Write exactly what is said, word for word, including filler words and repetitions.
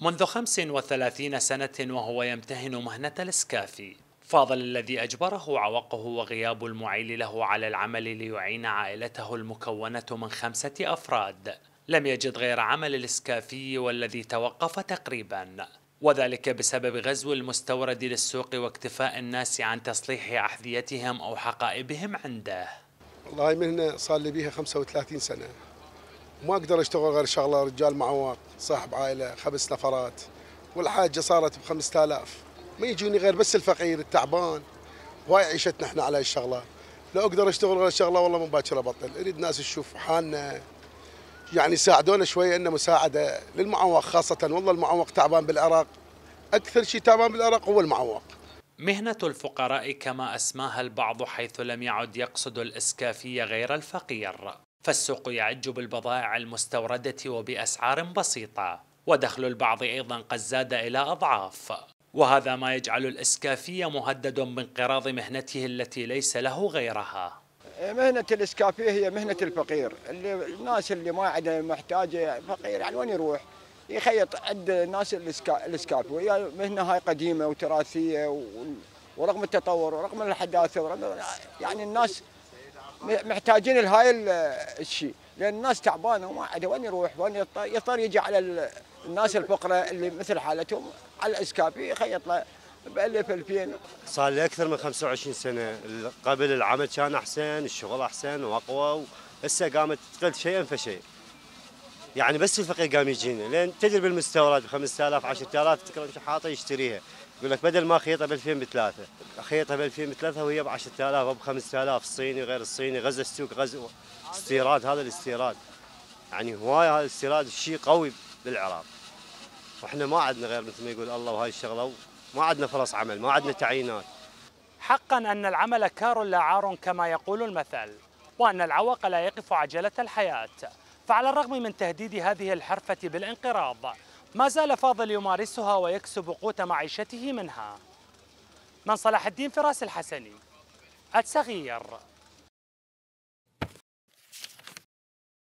منذ خمس وثلاثين سنة وهو يمتهن مهنة الإسكافي. فاضل الذي أجبره عوقه وغياب المعيل له على العمل ليعين عائلته المكونة من خمسة أفراد لم يجد غير عمل الإسكافي والذي توقف تقريبا، وذلك بسبب غزو المستورد للسوق واكتفاء الناس عن تصليح أحذيتهم أو حقائبهم عنده. والله هاي مهنة صار لي بيها خمسة وثلاثين سنة، وما أقدر أشتغل غير شغلة رجال معوق صاحب عائلة خمس نفرات، والحاجة صارت بخمسة آلاف، ما يجوني غير بس الفقير التعبان، وهاي عيشتنا احنا على هالشغلة. لا أقدر أشتغل غير شغلة والله من باكر أبطل، أريد ناس تشوف حالنا يعني يساعدونا شوية، إنه مساعدة للمعوق خاصة. والله المعوق تعبان بالعراق، أكثر شيء تعبان بالعراق هو المعوق. مهنة الفقراء كما أسماها البعض، حيث لم يعد يقصد الإسكافي غير الفقير، فالسوق يعج بالبضائع المستوردة وبأسعار بسيطة، ودخل البعض أيضا قد زاد إلى أضعاف، وهذا ما يجعل الإسكافي مهدد بانقراض مهنته التي ليس له غيرها. مهنة الإسكافي هي مهنة الفقير، اللي الناس اللي ما عندها محتاجة فقير، يعني وين يروح؟ يخيط عند الناس الإسكافي، وهي مهنة هاي قديمة وتراثية، ورغم التطور ورغم الحداثة ورغم يعني الناس محتاجين لهاي الشيء، لأن الناس تعبانة وما عندها وين يروح، وين يضطر يجي على الناس الفقراء اللي مثل حالتهم على الإسكافي يخيط له بألف ألفين. صار لي أكثر من خمسة وعشرين سنة، قبل العمل كان أحسن، الشغل أحسن وأقوى، وهسه قامت تقل شيئا فشيء. يعني بس الفقير قام يجينا، لأن تدري بالمستورد ب خمسة آلاف عشرة آلاف تكرم شحاطة يشتريها، يقول لك بدل ما خيطها ب ألفين بثلاثة، خيطها ب ألفين بثلاثة وهي ب عشرة آلاف أو ب خمسة آلاف، الصيني غير الصيني، غزة السوق غزة استيراد، هذا الاستيراد. يعني هواية هذا الاستيراد شيء قوي بالعراق. واحنا ما عندنا غير مثل ما يقول الله وهاي الشغله، ما عندنا فرص عمل، ما عندنا تعيينات. حقا أن العمل كار لا عار كما يقول المثل، وأن العوق لا يقف عجلة الحياة، فعلى الرغم من تهديد هذه الحرفة بالانقراض ما زال فاضل يمارسها ويكسب قوت معيشته منها. من صلاح الدين فراس الحسني، الصغير.